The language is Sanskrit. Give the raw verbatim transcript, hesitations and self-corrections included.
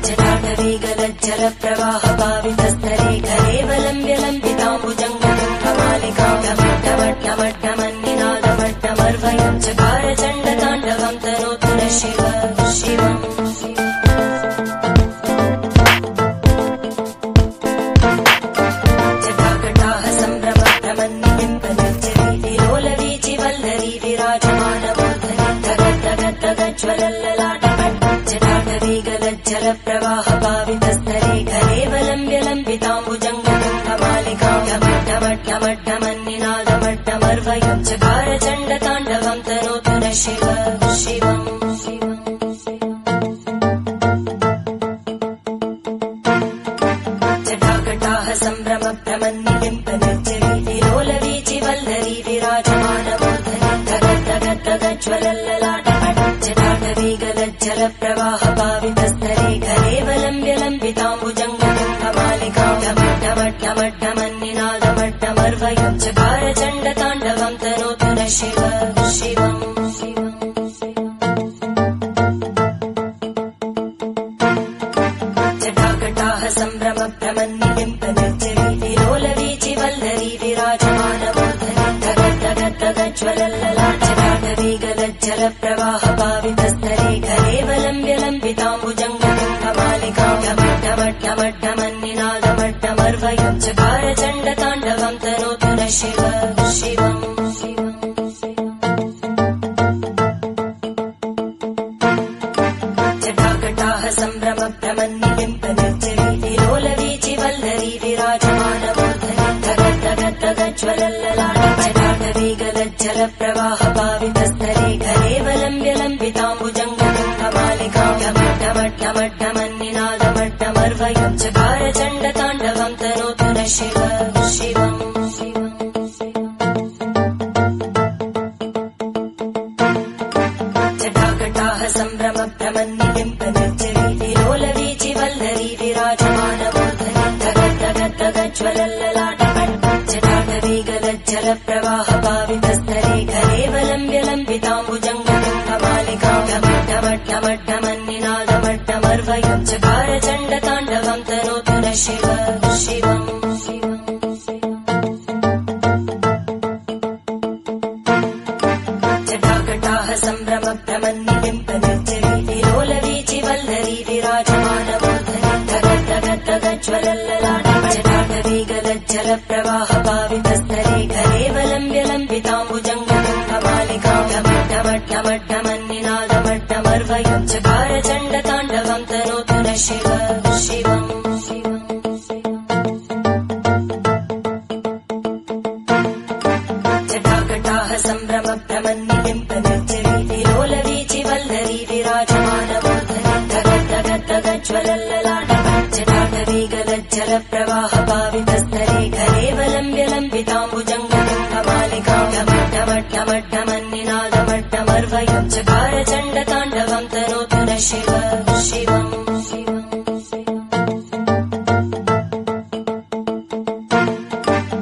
जटाटवीगलज्जल प्रवाह पावितस्तरे कलेवलम्ब्य लम्बिताम्बुजङ्गमं कमालिकामट्टमट्टमट्टमन्निनादमट्टमर्वयं चकार चण्डताण्डवं तनोतु नः शिव शिवम् जटाकटाह सम्भ्रमभ्रमन्निलिम्पनिर्जरी लोलवीचि वल्लरी विराजमानमूर्धनि जटाटवीगलज्जल प्रवाह पावितस्तरे कलेवलम्ब्य लम्बिताम्बुजङ्गमं कमालिकामट्टमट्टमट्टमन्निनादमट्टमर्वयं चकार चण्डताण्डवं तनोतु नः शिव शिवम् जटाकटाह सम्भ्रमभ्रमन्निलिम्पनिर्जरी लोलवीचि वल्लरी विराजमानमूर्धनि जटाटवीगलज्जल प्रवाह पावितस्तरे कलेवलम्ब्य लम्बिताम्बुजङ्गमं कमालिकामट्टमट्टमट्टमन्निनादमट्टमर्वयं चकार चण्डताण्डवं तनोतु नः शिव शिवम् जटाकटाह सम्भ्रमभ्रमन्निलिम्पनिर्जरी लोलवीचि वल्लरी विराजमानमूर्धनि जटाटवीगलज्जल प्रवाह पावितस्तरे कलेवलम्ब्य लम्बिताम्बुजङ्गमं कमालिकामट्टमट्टमट्टमन्निनादमट्टमर्वयं चकार चण्डताण्डवं तनोतु नः शिव शिवम् जटाकटाह सम्भ्रमभ्रमन्निलिम्पनिर्जरी लोलवीचि वल्लरी विराजमानमूर्धनि जटाटवीगलज्जल प्रवाह पावितस्तरे कलेवलम्ब्य लम्बिताम्बुजङ्गमं कमालिकामट्टमट्टमट्टमन्निनादमट्टमर्वयं चकार चण्डताण्डवं तनोतु नः शिव शिवम् जटाकटाह सम्भ्रमभ्रमन्निलिम्पनिर्जरी लोलवीचि वल्लरी विराजमानमूर्धनि जटाटवीगलज्जल प्रवाह पावितस्तरे कलेवलम्ब्य लम्बिताम्बुजङ्गमं कमालिकामट्टमट्टमट्टमन्निनादमट्टमर्वयं चकार चण्डताण्डवं तनोतु नः शिव शिवम् जटाकटाह सम्भ्रमभ्रमन्निलिम्पनिर्जरी लोलवीचि वल्लरी विराजमानमूर्धनि जटाटवीगलज्जल प्रवाह पावितस्तरे कलेवलम्ब्य लम्बिताम्बुजङ्गमं कमालिकामट्टमट्टमट्टमन्निनादमट्टमर्वयं चकार चण्डताण्डवं तनोतु नः शिव शिवम् जटाकटाह सम्भ्रमभ्रमन्निलिम्पनिर्जरी लोलवीचि वल्लरी विराजमानमूर्धनि जटाटवीगलज्जल प्रवाह पावितस्तरे कलेवलम्ब्य लम्बिताम्बुजङ्गमं कमालिकामट्टमट्टमट्टमन्निनादमट्टमर्वयं चकार चण्डताण्डवं तनोतु नः शिव शिवम्